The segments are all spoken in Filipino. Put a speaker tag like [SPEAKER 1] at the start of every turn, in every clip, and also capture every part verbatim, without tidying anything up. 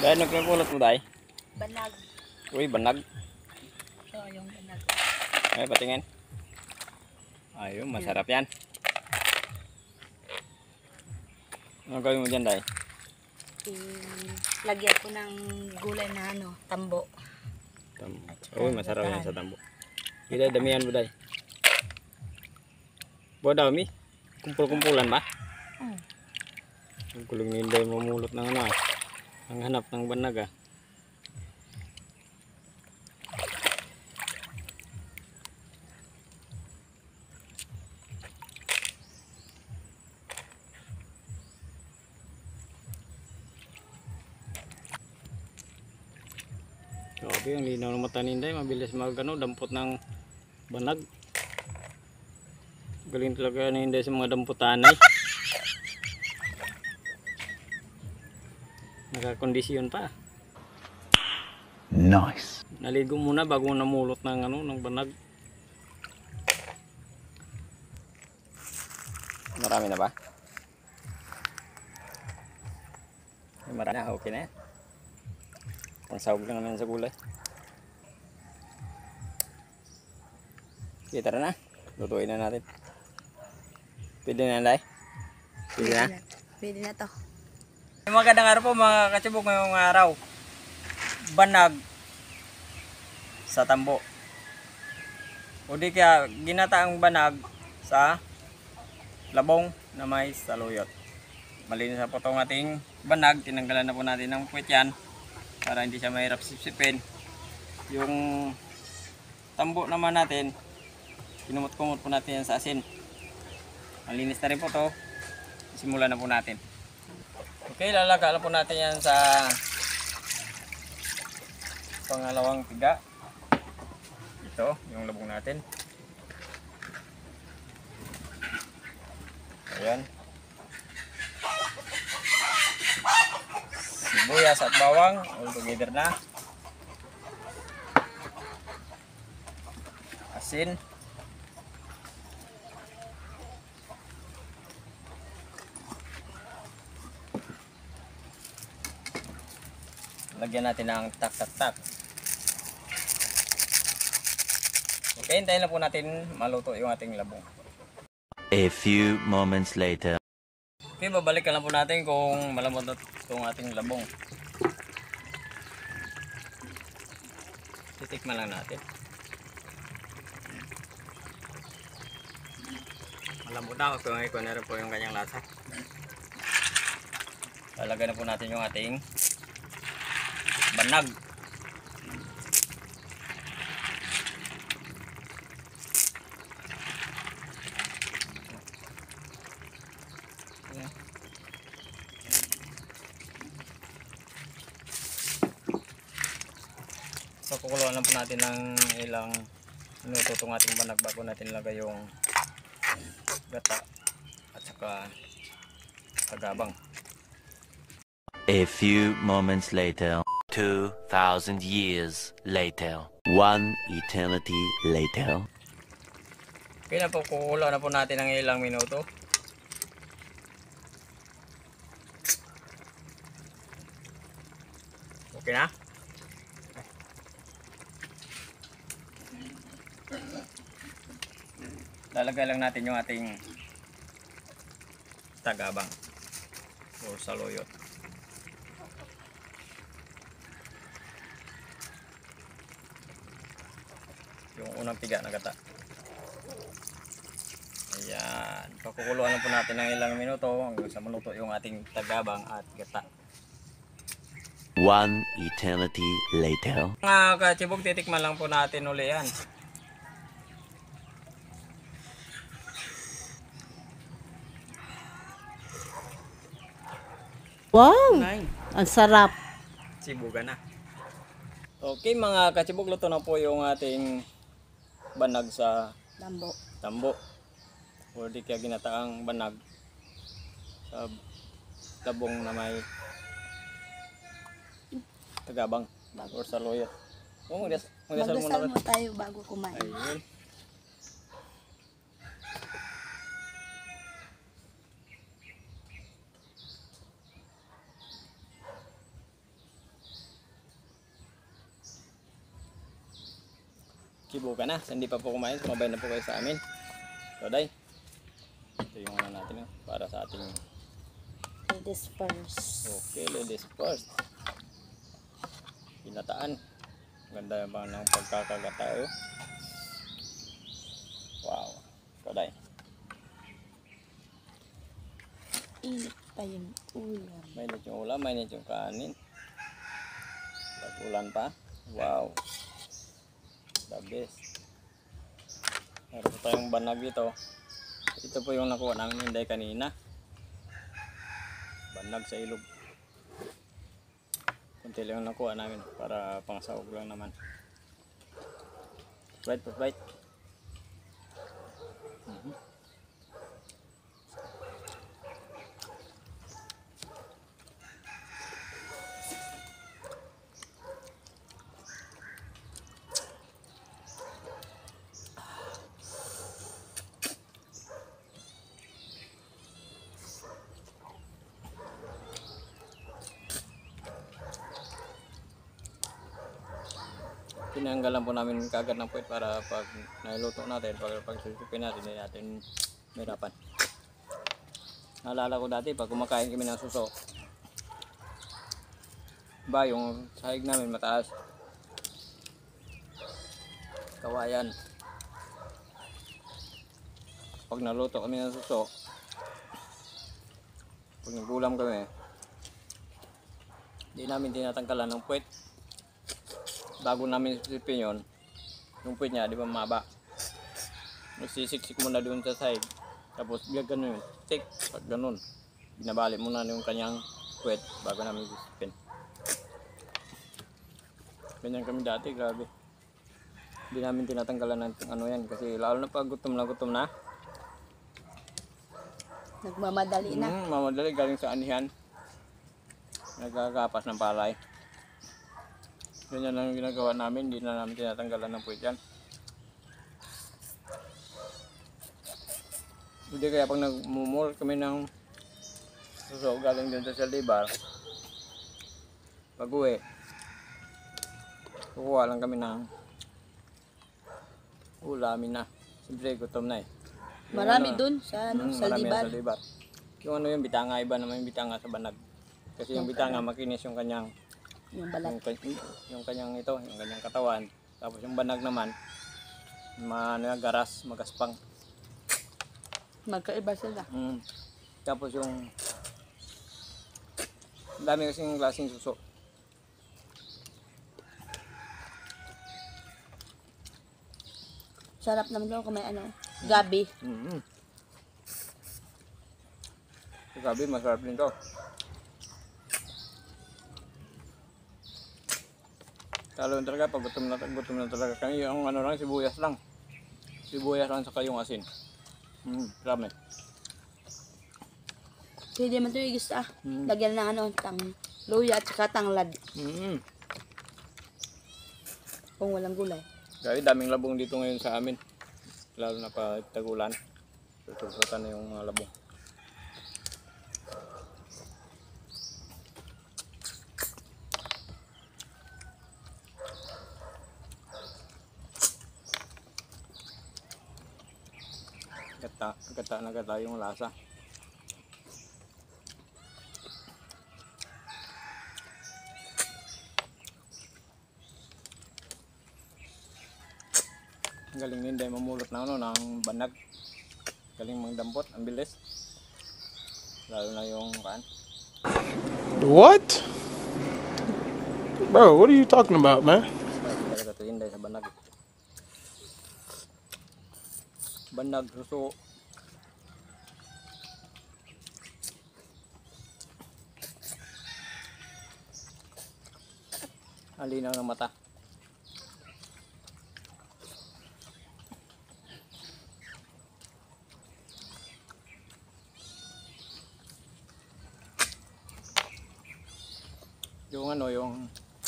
[SPEAKER 1] Dahil nagpapulot mo dahil?
[SPEAKER 2] Banag.
[SPEAKER 1] Uy, banag.
[SPEAKER 2] Ito yung banag.
[SPEAKER 1] Ay, patingin. Ayun, masarap yan. Ano gawin mo dyan dahil?
[SPEAKER 2] Lagyan ko ng gulay na ano, tambo.
[SPEAKER 1] Tambo. Uy, masarap yan sa tambo. Hindi, damihan mo dahil. Buwa dami? Kumpul-kumpulan ba?
[SPEAKER 2] Hmm.
[SPEAKER 1] Ang kulong hindi mamulot ng ano ah. Ang hanap ng banag ah. Grabe, ang linaw ng mata ni Inday. Mabilis mag ano, dampot ng banag. Galing talaga ni Inday sa mga damputanay. Nakakondisyon pa.
[SPEAKER 3] Nice.
[SPEAKER 1] Naligo muna bago namulot ng ano, ng banag. Marami na ba? Marami na, okay na yan. Pangsahog lang naman sa gulay. Okay, tara na. Lutuin na natin. Pwede na, Day? Pwede na?
[SPEAKER 2] Pwede na to.
[SPEAKER 1] Magandang araw po mga katsibok, ngayong araw. Banag sa tambo. O di kaya ginataang banag sa labong na may saluyot. Malinis na po itong ating banag. Tinanggalan na po natin ng puwet yan para hindi siya mahirap sipsipin. Yung tambo naman natin, kinumot-kumot po natin yan sa asin. Malinis na rin po ito. Simulan na po natin. Okay, lalaga na po natin yan sa pangalawang tiga. Ito, yung labong natin. Ayan. Sibuyas at bawang, all together na. Asin. Lagyan natin ng tak-tak-tak. Okay, hintayin na po natin maluto yung ating labong.
[SPEAKER 3] A few moments later.
[SPEAKER 1] Okay, babalikan lang po natin kung malambot na itong ating labong. Titikman lang natin. Malambot na, kung ikaw na rin po yung kanyang lasa. Lalagyan na po natin yung ating banag. So kukuluan lang po natin ng ilang minuto itong ating banag bago natin lagay yung gata at saka tagabang.
[SPEAKER 3] A few moments later. Two thousand years later. One eternity later.
[SPEAKER 1] Okay na po, kukuluan na po natin ng ilang minuto. Okay na? Lalagay lang natin yung ating tagabang o saluyot. Yung unang piga na gata. Ayan. Pakukuluan lang po natin ng ilang minuto hanggang sa maluto yung ating tagabang at gata.
[SPEAKER 3] One eternity later.
[SPEAKER 1] Mga katsibog, titikman lang po natin uli yan.
[SPEAKER 2] Wow! Ang sarap.
[SPEAKER 1] Sibugan na. Okay mga katsibog, luto na po yung ating banag sa
[SPEAKER 2] Tambo.
[SPEAKER 1] tambo. O di kaya ginataang banag sa labong na may tagabang or saluyot. Oh, magdasal magdasal muna.
[SPEAKER 2] Magdasal mo tayo bago kumain.
[SPEAKER 1] Ayun. Kibo ka na. So, hindi pa po kumain. Sumabay na po kayo sa amin. So, day. Ito yung ano natin ah, para sa ating
[SPEAKER 2] Ladies first.
[SPEAKER 1] okay, ladies first. Pinataan. Ganda yung bang ng pagkakagata oh. Wow. So, day.
[SPEAKER 2] Init pa yung ulam.
[SPEAKER 1] Mainit yung ulam, mainit yung kanin. Pag-ulan pa. Wow. The best. Meron po tayong banag dito. Ito po yung nakuha namin hindi kanina. Banag sa ilog. Kunti lang yung nakuha namin para pangsahog lang naman. Right, right. Mhm. Tinanggalan po namin kagad ng puwet para pag nailuto natin, pag, pag susupin natin, hindi natin mahirapan. Naalala ko dati, pag kumakain kami ng suso, ba yung sahig namin mataas. Kawayan. Pag naluto kami ng suso, pag nagulam kami, hindi namin tinatanggalan ng puwet. Bago namin sisipin yun, yung puwet niya, di ba maba? Nagsisiksik muna doon sa side. Tapos biya ganun yun, tik, pag ganun. Binabalik muna yung kanyang puwet bago namin sisipin. Ganyan kami dati, grabe. Hindi namin tinatanggalan ng ano yan, kasi lalo na pag gutom na gutom na.
[SPEAKER 2] Nagmamadali na.
[SPEAKER 1] Hmm, mamadali galing sa anihan. Nagkakapas ng palay. Ganyan lang yung ginagawa namin, hindi na namin tinatanggalan ng puwet yan. Hindi kaya pag nagmumul kami ng suso galing dun sa Saldivar, pag uwi, kukuha lang kami ng ulamin na. Siyempre gutom na eh. Yung
[SPEAKER 2] Marami
[SPEAKER 1] ano,
[SPEAKER 2] dun sa ano,
[SPEAKER 1] mm,
[SPEAKER 2] sa
[SPEAKER 1] marami
[SPEAKER 2] Saldivar.
[SPEAKER 1] na Saldivar. Yung ano yung bitanga, iba naman yung bitanga sa banag. Kasi yung
[SPEAKER 2] Yung
[SPEAKER 1] bitanga makinis yung kanyang
[SPEAKER 2] Yung balat.
[SPEAKER 1] yung, kan- yung kanyang ito, yung kanyang katawan. Tapos yung banag naman, managaras, magaspang.
[SPEAKER 2] Magkaiba sila.
[SPEAKER 1] Mm. Tapos yung dami kasing klaseng suso.
[SPEAKER 2] Sarap naman daw kung may ano, gabi.
[SPEAKER 1] Mm-hmm. Sabi, masarap din to. Talo talaga, pag gutom na, gutom na talaga kami, yung ano lang, sibuyas lang. Sibuyas lang saka yung asin. Mm, rami.
[SPEAKER 2] Pwede man ito yung gusto ah.
[SPEAKER 1] Mm.
[SPEAKER 2] Lagyan ng ano, tang luya at saka tanglad.
[SPEAKER 1] Mm-hmm.
[SPEAKER 2] Kung walang gulay.
[SPEAKER 1] Kaya daming labong dito ngayon sa amin. Lalo na pa tagulan. Sususutan na yung mga labong. Gata, gata na gata yung lasa. Ang galing din dahil mamulot na ano ng banag. Galing mangdampot, ang bilis. Lalo na yung kan.
[SPEAKER 4] What? Bro, what are you talking about, man?
[SPEAKER 1] Talaga ito yun dahil sa banag. Banag, suso. Ang linaw ng mata. Yung ano, yung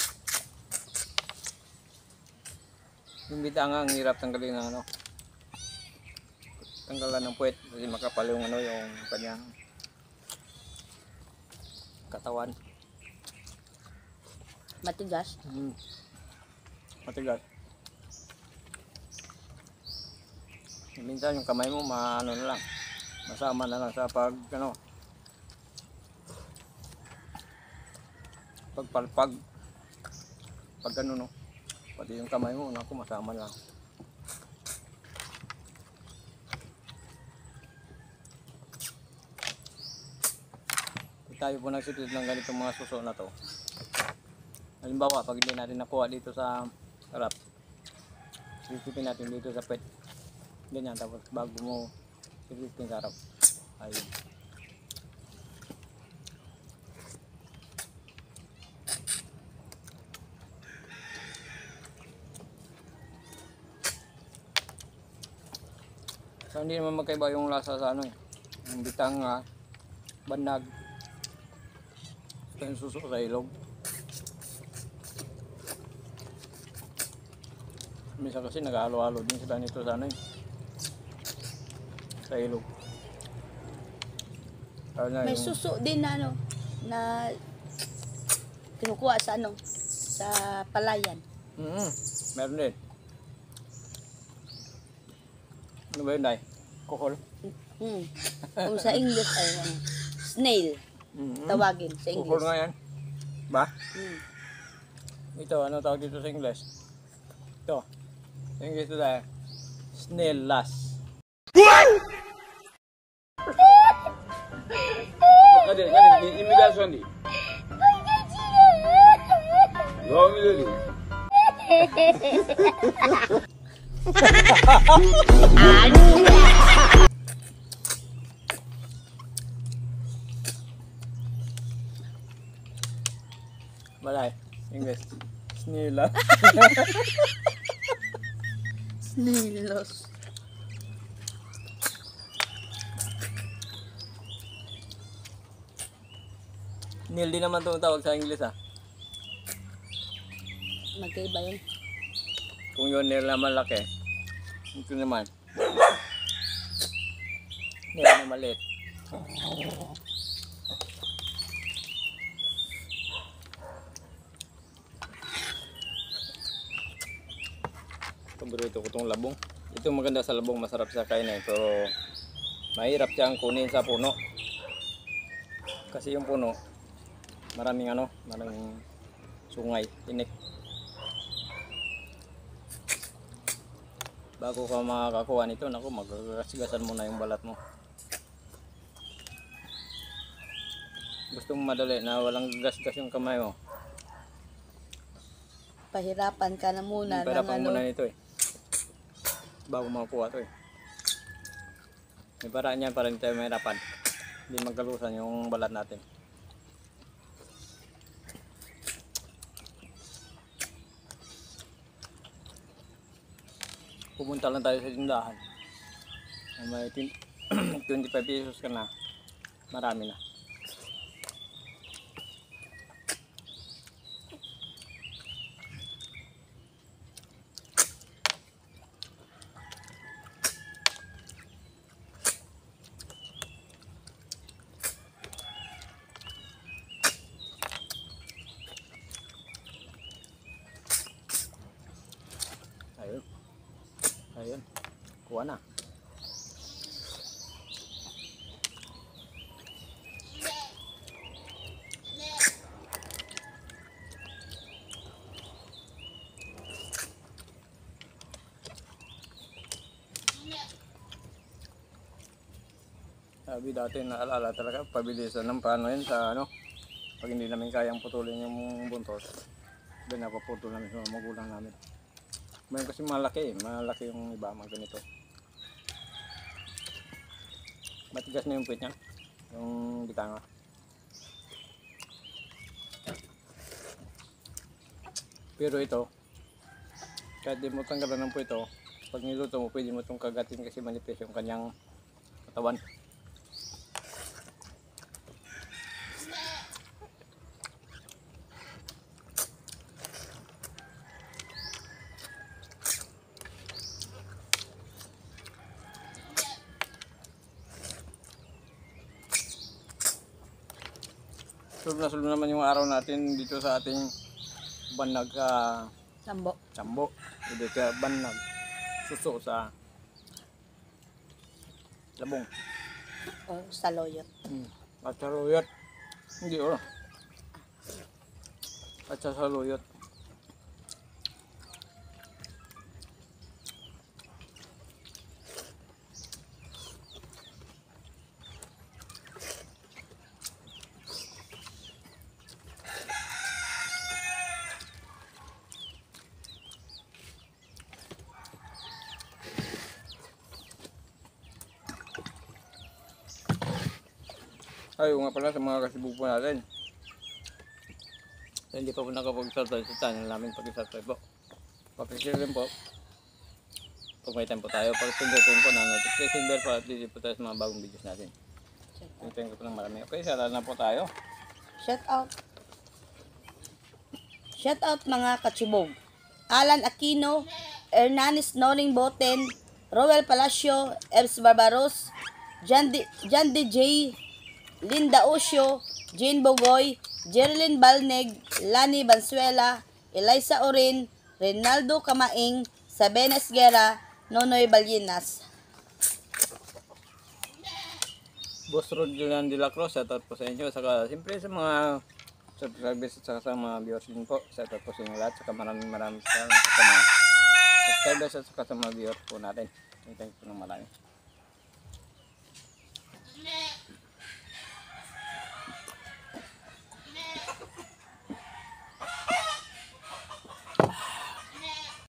[SPEAKER 1] yung bitanga ang hirap tanggalin ng ano. Tanggalan ng puwet kasi makapal yung ano, yung kanyang katawan.
[SPEAKER 2] Matigas.
[SPEAKER 1] Mm. Matigas. Minsan yung kamay mo maano na lang, masama na lang sa pag ano, pagpalpag, pag ano no, pati yung kamay mo, naku, masama na lang. Tayo po nagsitit ng ganitong mga suso na to. Halimbawa, pag hindi natin nakuha dito sa harap, sisipin natin dito sa pet. Ganyan, tapos bago mo sisipin sa harap. Ayun. So, hindi naman magkaiba yung lasa sa ano eh. Yung bitang uh, banag. Yung suso sa ilog. Minsan kasi nag-halo-halo din sila nito sa ano eh. Sa ilog. Na
[SPEAKER 2] May
[SPEAKER 1] yung,
[SPEAKER 2] suso din na ano, na kinukuha sa ano, sa palayan.
[SPEAKER 1] mm, meron din. Ano ba yun, Day? Kuhol?
[SPEAKER 2] Hmm. Kung sa English ay ano, snail,
[SPEAKER 1] Mm-hmm.
[SPEAKER 2] tawagin sa
[SPEAKER 1] Kuhol
[SPEAKER 2] English.
[SPEAKER 1] nga yan. Ba?
[SPEAKER 2] Hmm.
[SPEAKER 1] Ito, ano tawag dito sa English? Ito. Sa English ito dahil. Snail lass.
[SPEAKER 5] Hadi hadi imitasyon di. Devam edelim.
[SPEAKER 1] Malay. English. Snail lass.
[SPEAKER 2] Snailos.
[SPEAKER 1] Snail din naman itong tawag sa English ah.
[SPEAKER 2] Magkaiba yun.
[SPEAKER 1] Kung yun nail na malaki. Ito naman. Nail na maliit. Paborito ko itong labong. Ito maganda sa labong, masarap sa kainin. Pero mahirap siyang kunin sa puno. Kasi yung puno, maraming ano, maraming sungay, tinik. Bago ka makakakuha nito, naku, magagasigasan mo na yung balat mo. Gusto mo madali na walang gasgas yung kamay mo.
[SPEAKER 2] Pahirapan ka na muna ng
[SPEAKER 1] Pahirapan
[SPEAKER 2] ano.
[SPEAKER 1] muna nito eh. Bago makakuha to eh. May paraan yan para hindi tayo mahirapan. Hindi magkalusan yung balat natin. Pumunta lang tayo sa tindahan. May twenty-five pesos ka na. Marami na. Ayun. Ayun. Kuha na. Sabi dati naalala talaga, pabilisan ng paano yun sa ano, pag hindi namin kayang putulin yung buntot, pinapaputol namin sa mga magulang namin. Mayroon kasi malaki eh, malaki yung iba, mga ganito. Matigas na yung puwit niya, yung bitanga. Pero ito, kahit di mo tanggalan ng puwit ito, pag niluto mo, pwede mo itong kagatin kasi manipis yung kanyang katawan. Sulong na sulong naman yung araw natin dito sa ating banag uh,
[SPEAKER 2] Sambo.
[SPEAKER 1] Sambo. Dito sa banag suso sa Labong.
[SPEAKER 2] O saloyot.
[SPEAKER 1] Hmm. At sa saluyot. Hindi oh. At sa saluyot. Ay, nga pala sa mga kasibog po natin. So, hindi pa po nakapag-subscribe sa channel namin, pag-subscribe po. Pag-share rin po. Pag may time po tayo, pag-pindutin po na notification bell para update po tayo sa mga bagong videos natin. Hintayin ko po ng marami. Okay, sara na po tayo.
[SPEAKER 2] Shout out. Shout out mga katsibog. Alan Aquino, Hernanis Noring Boten, Roel Palacio, Erbs Barbaros, Jan D. Jan D J, Linda Osio, Jane Bogoy, Jerilyn Balneg, Lani Bansuela, Eliza Orin, Reynaldo Kamaing, Sabena Esguera, Nonoy Ballinas.
[SPEAKER 1] Boss Rod Julian de la Cruz, shout out po sa inyo. Saka siyempre sa mga subscribers at saka sa mga viewers din po. Shout out po sa inyo lahat. Saka maraming maraming salamat sa mga subscribers at saka sa mga viewers po natin. Thank you po ng marami.